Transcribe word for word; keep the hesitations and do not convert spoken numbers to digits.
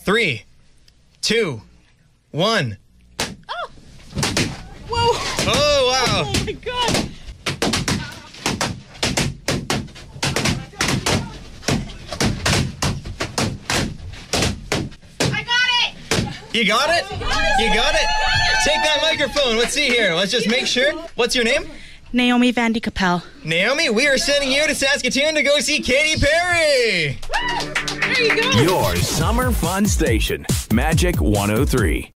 Three, two, one. Oh! Whoa! Oh, wow. Oh, my God. I got it! You got it? You got it? Take that microphone. Let's see here. Let's just make sure. What's your name? Naomi Vandy Capel. Naomi, we are sending you to Saskatoon to go see Katy Perry. There you go. Your summer fun station, Magic one oh three.